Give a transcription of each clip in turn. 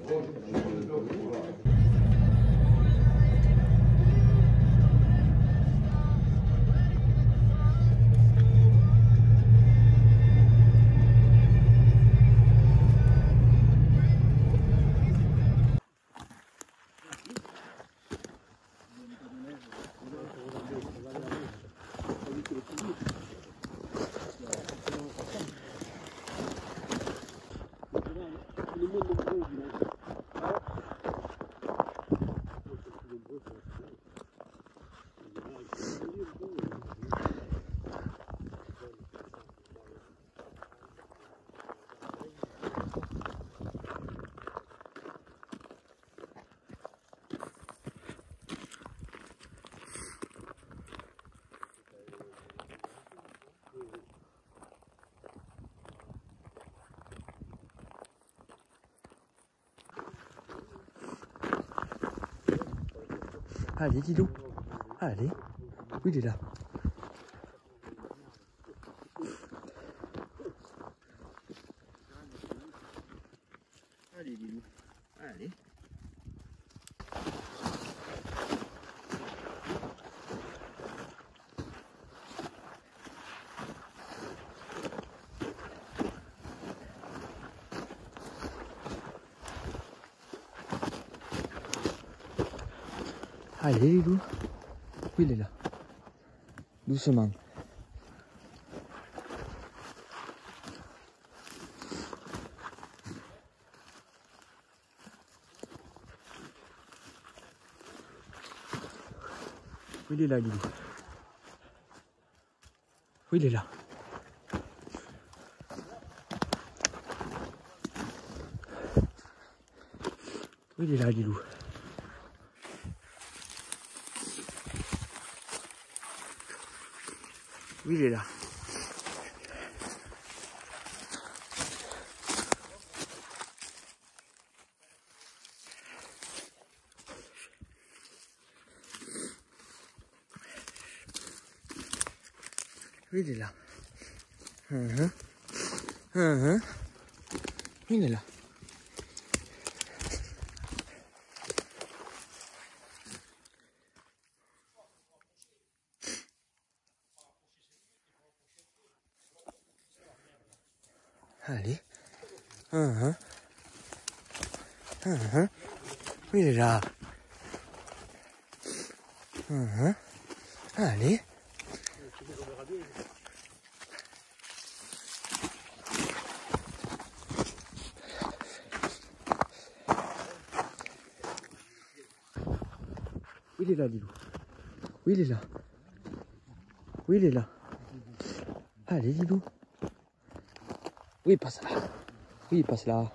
Allez, dis-donc. Allez. Oui, il est là. Allez, dis-nous. Allez. Allez, Lilou. Oui, il est là. Doucement. Oui, il est là, Lilou. Oui, il est là. Oui, il est là, Lilou. Oui, il est là. Oui, il est là. Oui, il est là. Allez. Oui, il est là. Allez. Oui, il est là, Lilou. Oui, il est là. Oui, il est là. Allez, Lilou. Oui, passe là. Oui, passe là.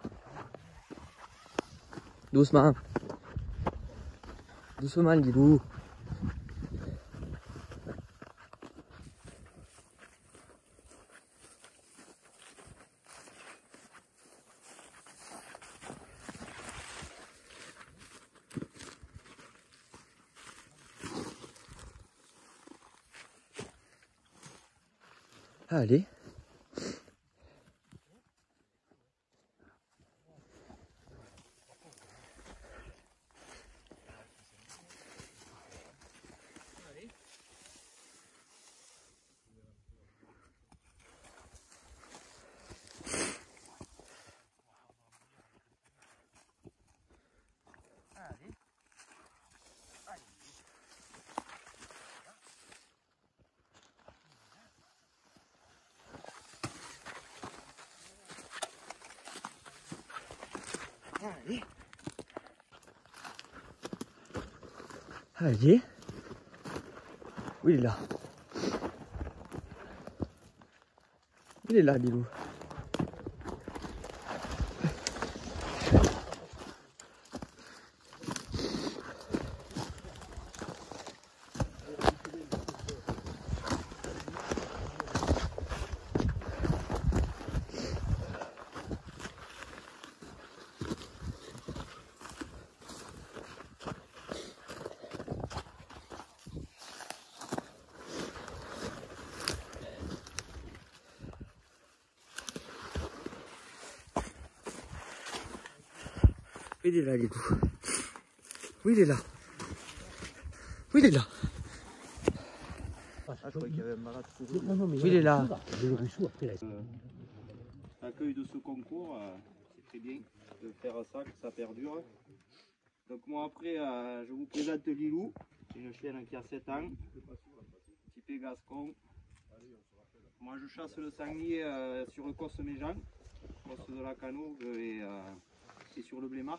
Doucement. Doucement, Lilou. Allez. Allez. Allez. Oui, il est là. Il est là, Lilou. Il est là, Lilou. Oui, il est là. Oui, il est là. Ah, je croyais qu'il y avait un malade pour eux. Non, mais Oui, il est là. le ruisseau après là. L'accueil de ce concours, c'est très bien de faire ça, que ça perdure. Donc moi après, je vous présente Lilou. C'est une chienne qui a 7 ans, typée gascon. Moi je chasse le sanglier sur le Cosse-Méjean, Cosse de la Canourgue et sur le Blémard.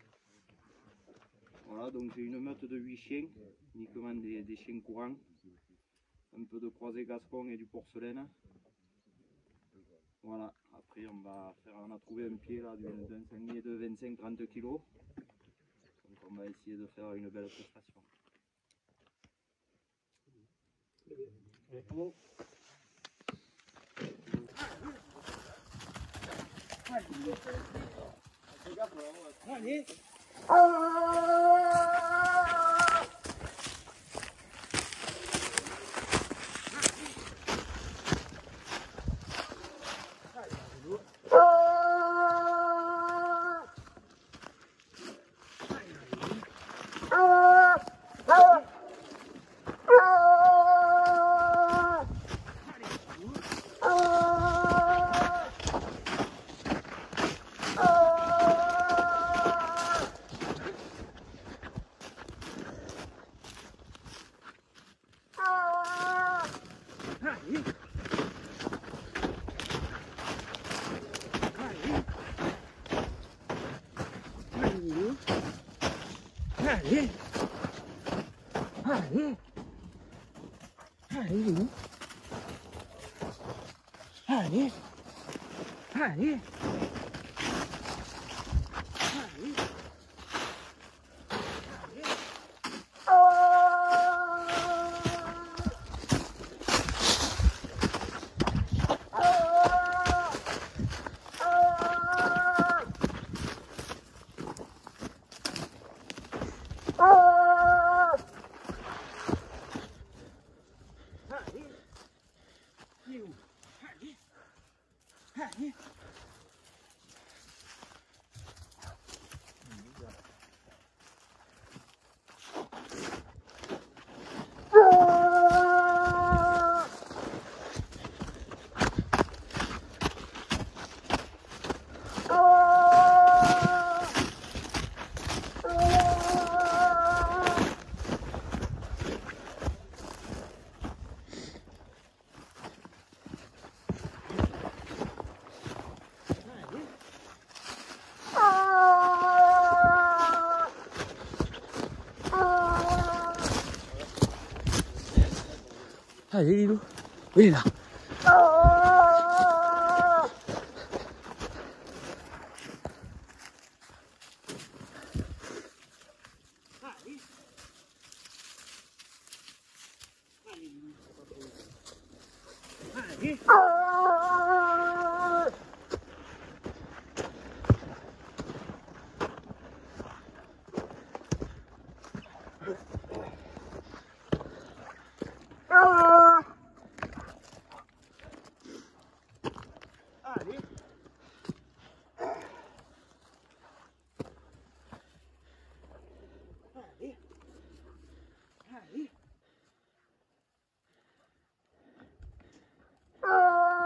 Voilà, donc j'ai une meute de 8 chiens, uniquement des chiens courants. Un peu de croisé gascon et du porcelaine. Voilà, après on a trouvé un pied là d'un sanglier de 25-30 kg. Donc on va essayer de faire une belle prestation. Allez. Allez. Allez. Allez, Lilou. Allez. Allez. Allez, Lilou. Oui, il est là. Allez.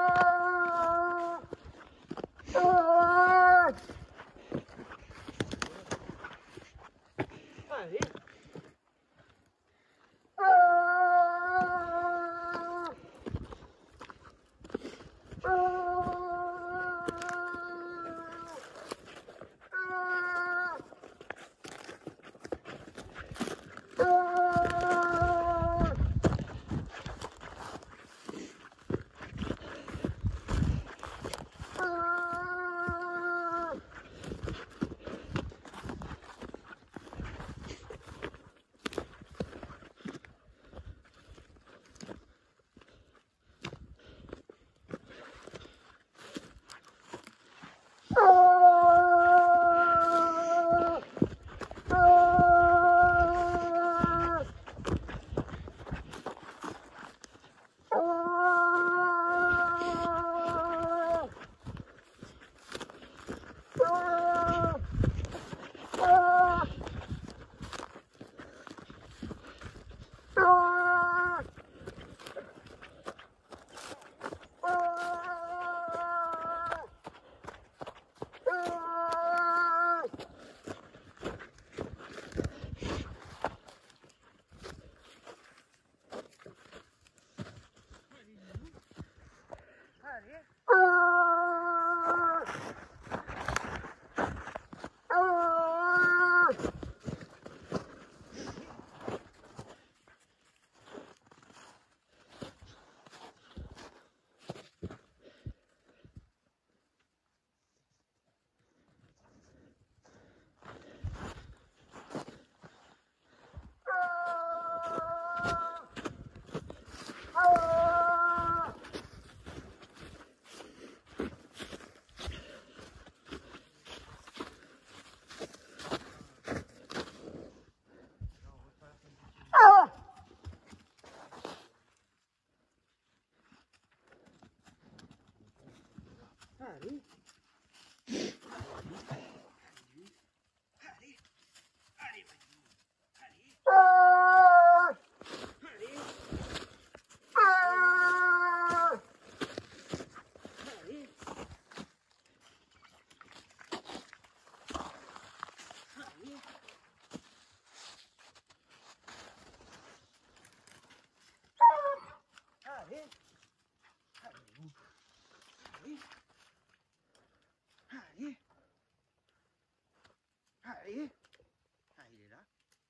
Allez. Ah, il est là.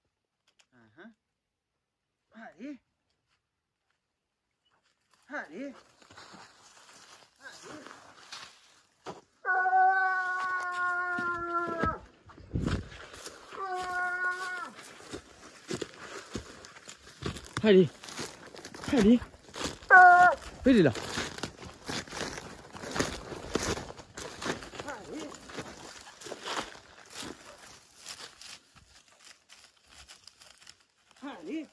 Allez. Allez. Allez. Allez. Il est là. Allez.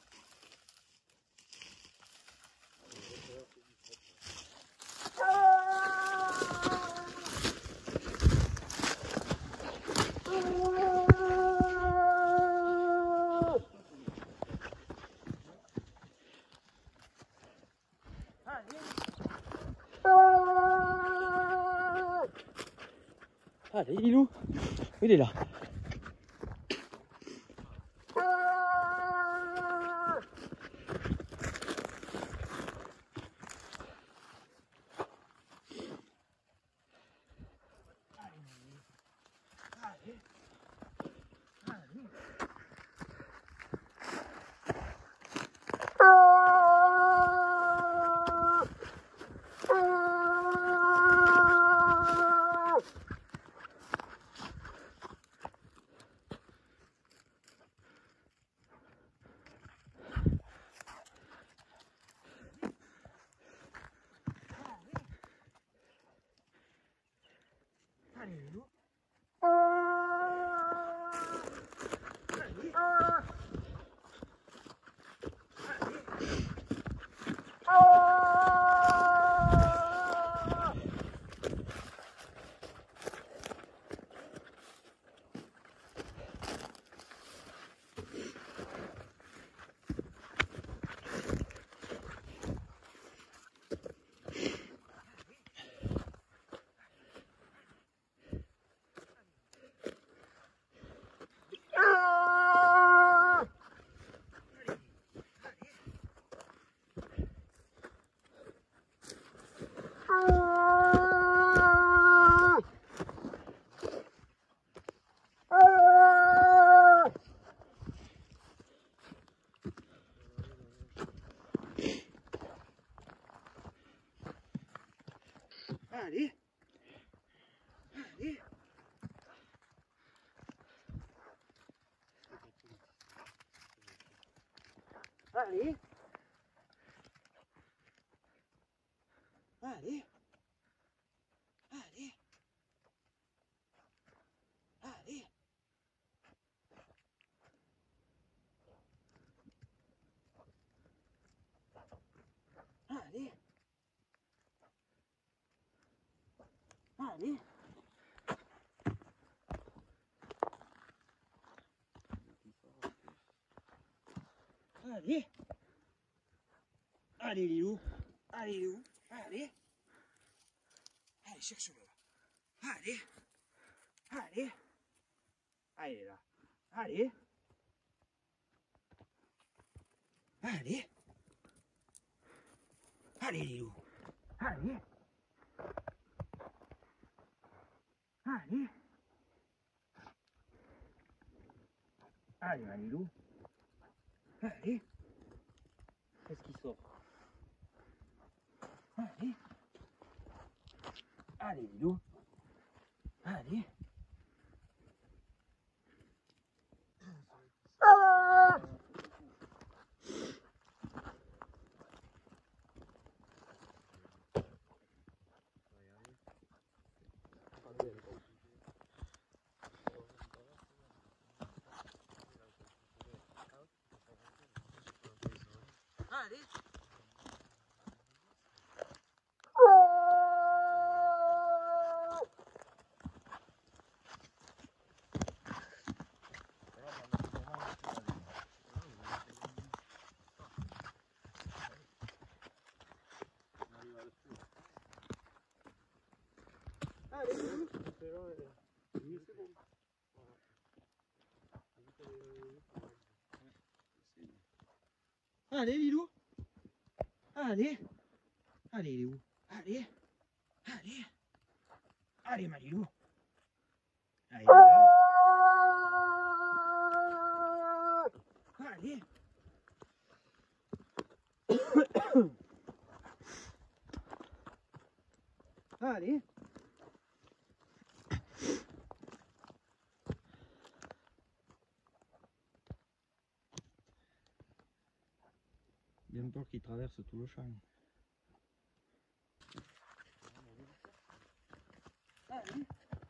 Allez, Lilou. Il est là. Allez, Lilou. Allez. Allez. Allez. Allez. Allez. Allez. Allez. Allez. Allez. Allez, Lilou. Allez, Lilou. Allez. Allez, cherche-le. Allez. Allez. Allez, là. Allez. Allez. Allez, Lilou. Allez. Allez. Allez, ma Lilou. Allez. Qu'est-ce qui sort? Allez. Allez, Lilou. Allez. Allez. Allez, Lilou. Allez, Lilou. Allez. Allez, Lilou. Allez. Allez. Allez, ma Lilou. Allez, là. Allez. Bien peur qu'il traverse tout le champ. Allez.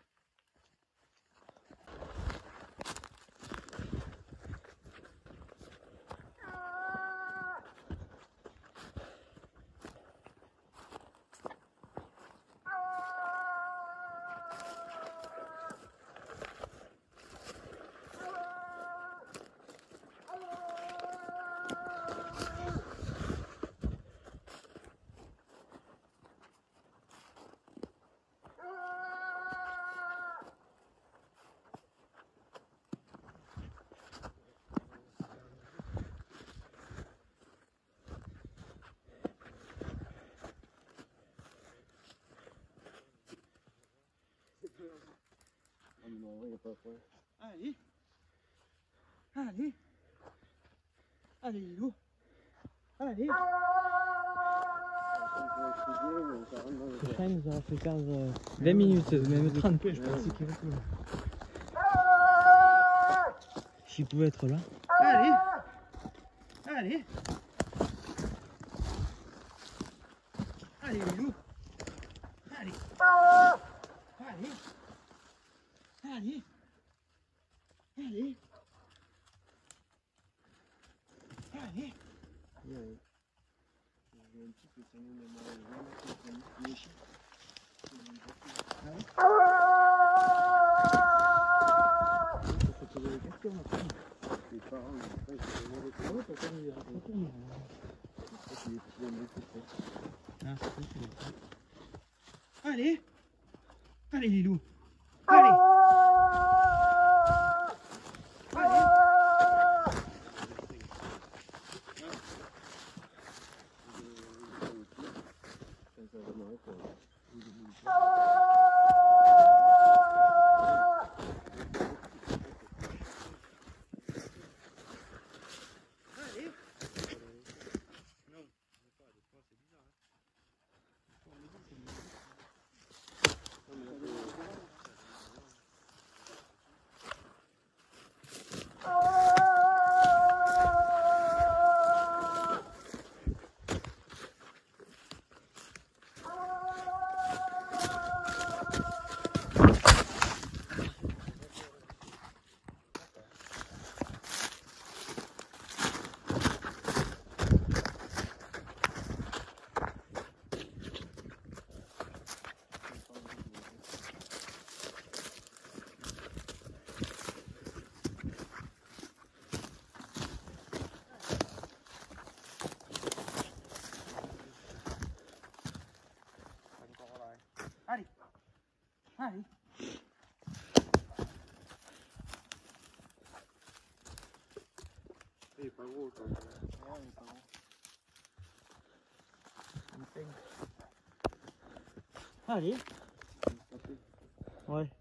Allez. Allez. Allez, Lilou. Allez. Le chat nous aura fait perdre 20 minutes, même 30. Je pensais qu'il s'il pouvait être là. Allez. Allez. Allez, Lilou. Allez. Allez. Allez. Allez. Allez. Allez. Allez, Lilou. Allez. Allez. Allez. Allez. Allez. Il est pas gros quand même. Ouais, il est pas gros. Allez. Ouais.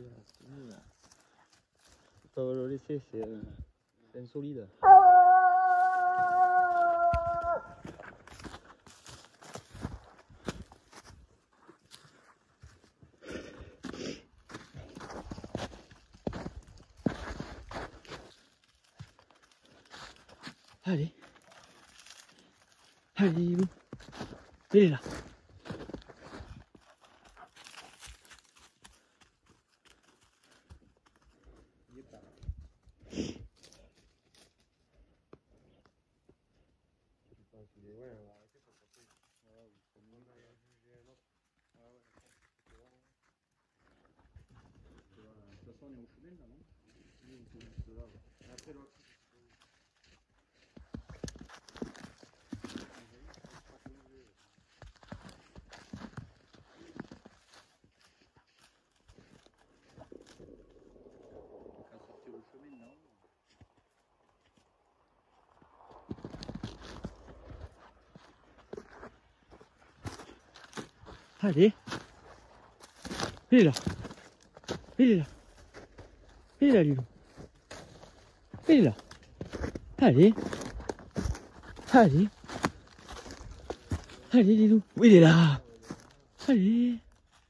Ça va le laisser, c'est insolide. Allez. Allez, Lilou. Il est là. De toute façon, on est au chemin là, non? Oui, on peut juste là. Après, l'autre. Allez. Il est là. Il est là. Il est là, Lilou. Il est là. Allez. Allez. Allez, Lilou. Oui, il est là. Allez.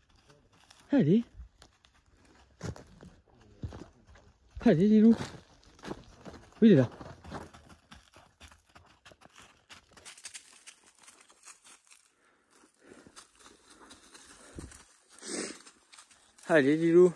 Allez. Allez, Lilou. Oui, il est là. Allez, Lilou.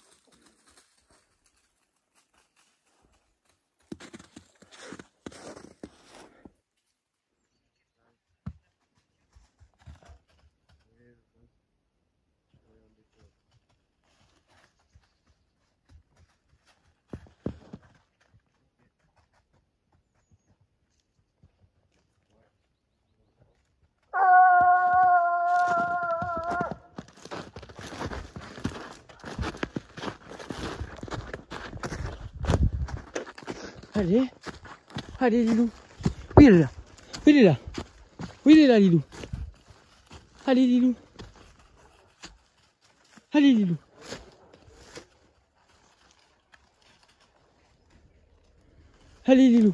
Allez, allez Lilou. Oui, il est là. Oui, il est là. Oui, il est là, Lilou. Allez, Lilou. Allez, Lilou. Allez, Lilou.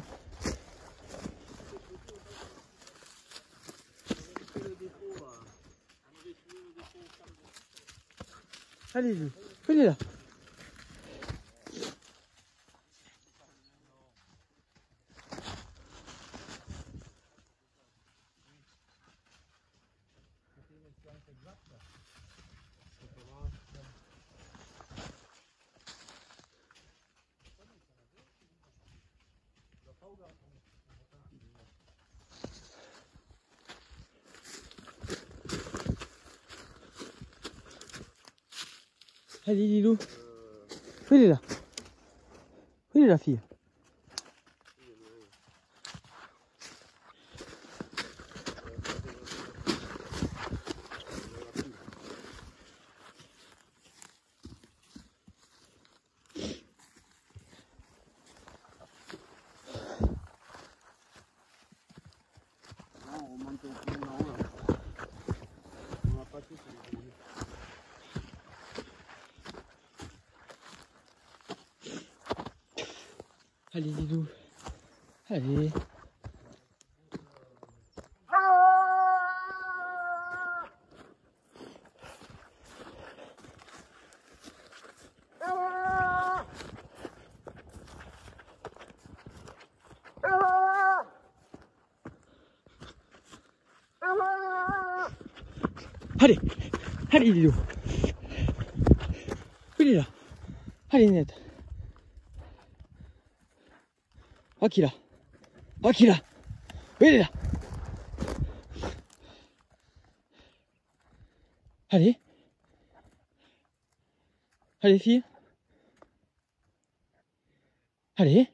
Allez, Lilou. Oui, il est là. Allez, Lilou. Oui, il est là. Oui, il est là, fille. On monte au plus en haut là. On va pas tout. Allez, Lilou. Allez. Allez, allez Lilou. Il est là. Allez Ned. Oh qu'il a. Oh qu'il a. Oui, il est là. Allez. Allez fille. Allez.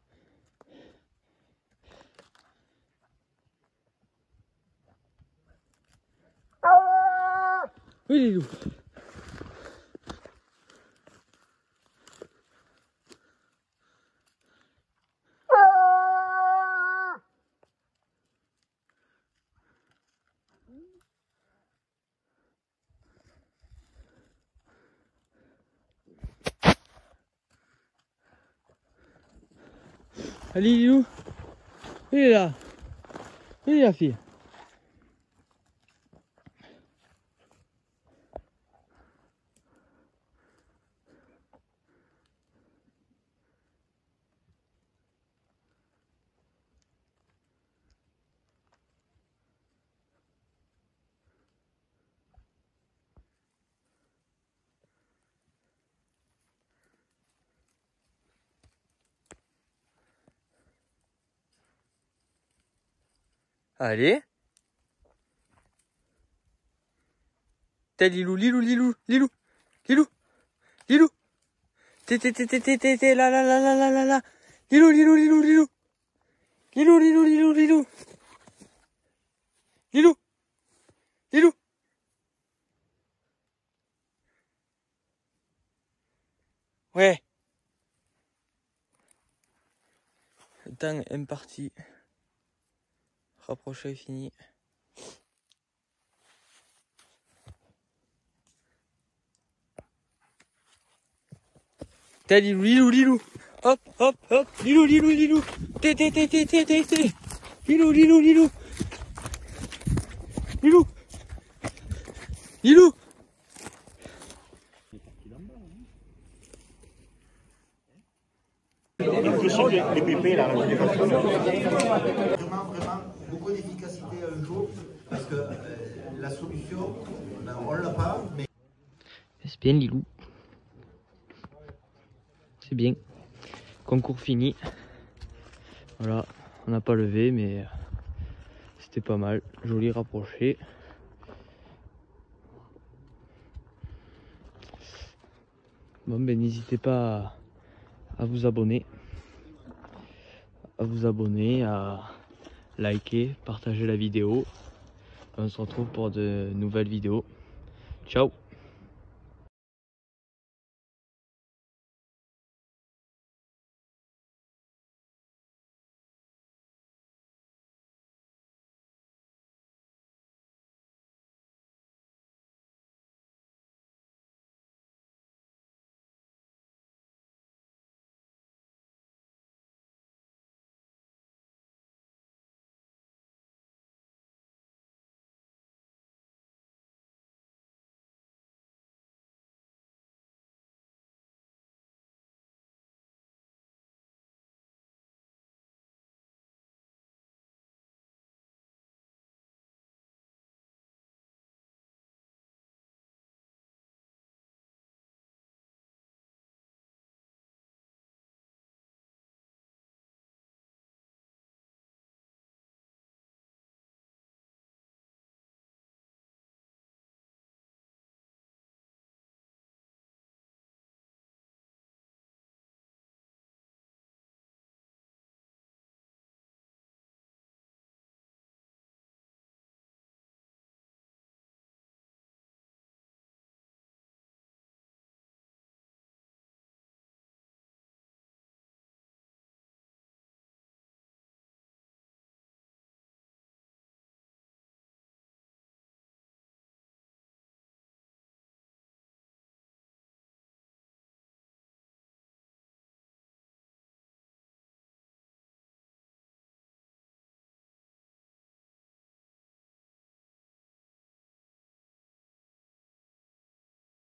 Oui Lilou. Allez Lilou. Il est là. Il est là fille. Allez. T'es Lilou, Lilou, Lilou, Lilou, Lilou, Lilou. T'es, là, là, là, là, là, là, là. Lilou, Lilou, Lilou, Lilou. Lilou, Lilou, Lilou, Lilou. Lilou. Lilou. Ouais. Le temps est parti. Rapproché est fini. T'as Lilou, Lilou, Lilou. Hop, hop, hop. Lilou, Lilou, Lilou. T'es. Lilou, Lilou, Lilou. Lilou. Lilou. que sur les pépés, là, je l'ai pas fait. Vraiment beaucoup d'efficacité un jour parce que la solution, ben, on l'a pas, mais. C'est bien Lilou. C'est bien. Concours fini. Voilà, on n'a pas levé mais c'était pas mal. Joli rapproché. Bon ben n'hésitez pas à vous abonner. À liker, partager la vidéo. On se retrouve pour de nouvelles vidéos. Ciao!